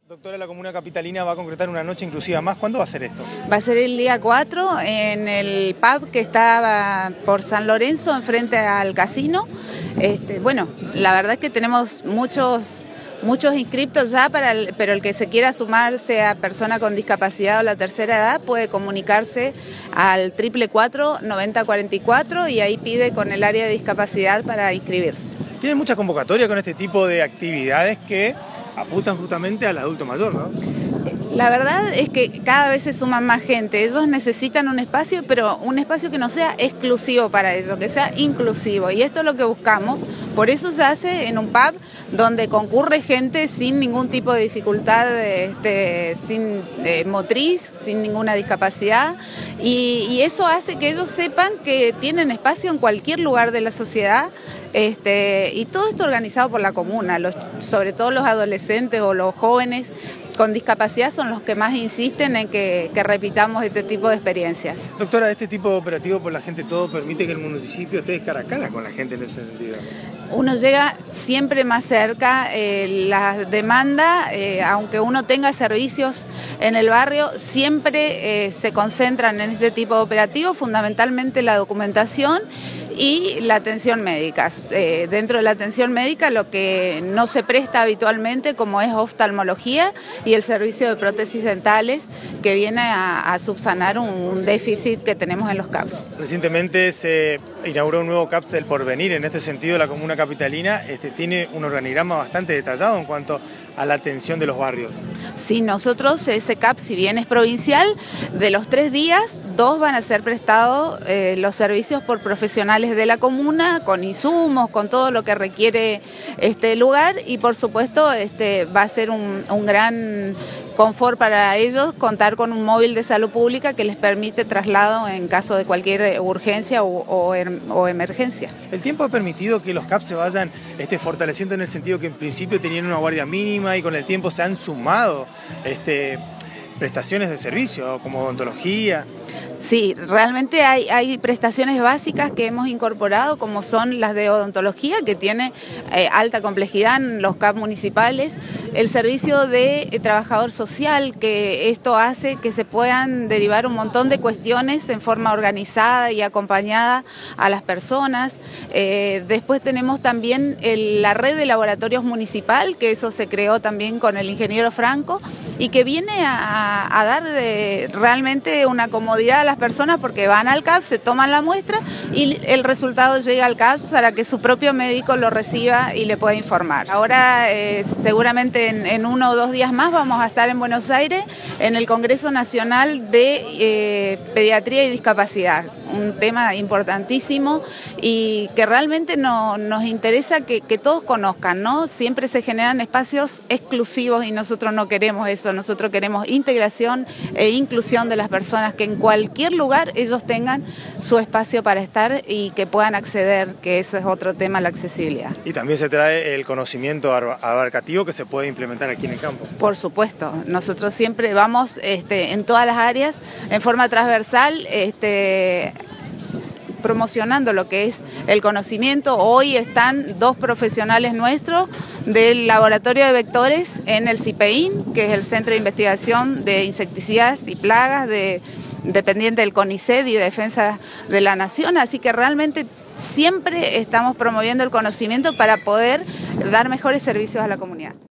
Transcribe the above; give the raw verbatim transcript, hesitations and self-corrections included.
Doctora, la Comuna Capitalina va a concretar una noche inclusiva más. ¿Cuándo va a ser esto? Va a ser el día cuatro en el pub que estaba por San Lorenzo, enfrente al casino. Este, bueno, la verdad es que tenemos muchos, muchos inscriptos ya, para el, pero el que se quiera sumar, sea persona con discapacidad o la tercera edad, puede comunicarse al triple cuatro, noventa cuarenta y cuatro y ahí pide con el área de discapacidad para inscribirse. Tienen mucha convocatoria con este tipo de actividades que apuntan justamente al adulto mayor, ¿no? La verdad es que cada vez se suman más gente. Ellos necesitan un espacio, pero un espacio que no sea exclusivo para ellos, que sea inclusivo. Y esto es lo que buscamos. Por eso se hace en un pub donde concurre gente sin ningún tipo de dificultad, este, sin eh, motriz, sin ninguna discapacidad. Y, y eso hace que ellos sepan que tienen espacio en cualquier lugar de la sociedad. Este, y todo esto organizado por la comuna, los, sobre todo los adolescentes o los jóvenes con discapacidad son los que más insisten en que, que repitamos este tipo de experiencias. Doctora, este tipo de operativo por la gente todo permite que el municipio esté cara a cara con la gente en ese sentido. Uno llega siempre más cerca, eh, la demanda, eh, aunque uno tenga servicios en el barrio, siempre eh, se concentran en este tipo de operativos, fundamentalmente la documentación y la atención médica. Eh, dentro de la atención médica lo que no se presta habitualmente, como es oftalmología y el servicio de prótesis dentales, que viene a, a subsanar un, un déficit que tenemos en los C A P S. Recientemente se inauguró un nuevo C A P S del Porvenir. En este sentido, la Comuna Capitalina este, tiene un organigrama bastante detallado en cuanto a la atención de los barrios. Sí, nosotros ese C A P S, si bien es provincial, de los tres días, dos van a ser prestados eh, los servicios por profesionales de la comuna, con insumos, con todo lo que requiere este lugar, y por supuesto este, va a ser un, un gran confort para ellos contar con un móvil de salud pública que les permite traslado en caso de cualquier urgencia o, o, o emergencia. ¿El tiempo ha permitido que los C A P S se vayan este, fortaleciendo en el sentido que en principio tenían una guardia mínima y con el tiempo se han sumado este, prestaciones de servicio como odontología? Sí, realmente hay, hay prestaciones básicas que hemos incorporado, como son las de odontología, que tiene eh, alta complejidad en los C A P municipales, el servicio de eh, trabajador social, que esto hace que se puedan derivar un montón de cuestiones en forma organizada y acompañada a las personas. Eh, después tenemos también el, la red de laboratorios municipal, que eso se creó también con el ingeniero Franco, y que viene a, a dar eh, realmente una comodidad a las personas, porque van al C A P S, se toman la muestra y el resultado llega al C A P S para que su propio médico lo reciba y le pueda informar. Ahora eh, seguramente en, en uno o dos días más vamos a estar en Buenos Aires en el Congreso Nacional de eh, Pediatría y Discapacidad, un tema importantísimo y que realmente no, nos interesa que, que todos conozcan, ¿no? Siempre se generan espacios exclusivos y nosotros no queremos eso, nosotros queremos integración e inclusión de las personas, que en cualquier lugar ellos tengan su espacio para estar y que puedan acceder, que eso es otro tema, la accesibilidad. Y también se trae el conocimiento abarcativo que se puede implementar aquí en el campo. Por supuesto, nosotros siempre vamos este, en todas las áreas, en forma transversal, este, promocionando lo que es el conocimiento. Hoy están dos profesionales nuestros del laboratorio de vectores en el CIPEIN, que es el Centro de Investigación de Insecticidas y Plagas de, dependiente del CONICET y de Defensa de la Nación, así que realmente siempre estamos promoviendo el conocimiento para poder dar mejores servicios a la comunidad.